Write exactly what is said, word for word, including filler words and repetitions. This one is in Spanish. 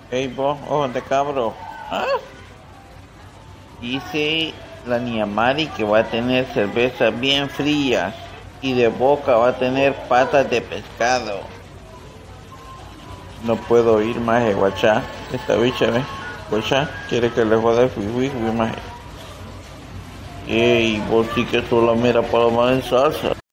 Ey, vos, ojo de cabro. ¿Ah? Dice la niña Mari que va a tener cerveza bien frías y de boca va a tener patas de pescado. No puedo ir más, eh, guachá. Esta bicha, ve. Guachá, quiere que le joda el fui, fui, más. Ey, vos sí que solo mira palomar en salsa.